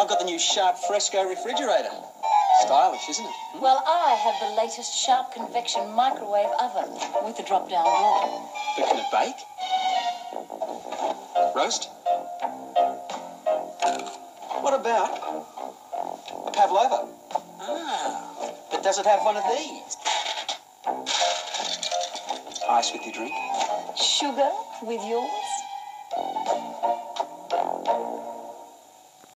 I've got the new Sharp Fresco refrigerator. Stylish, isn't it? Well, I have the latest Sharp convection microwave oven with the drop-down door. But can it bake? Roast? What about a pavlova? Ah, but does it have one of these? Ice with your drink? Sugar with yours?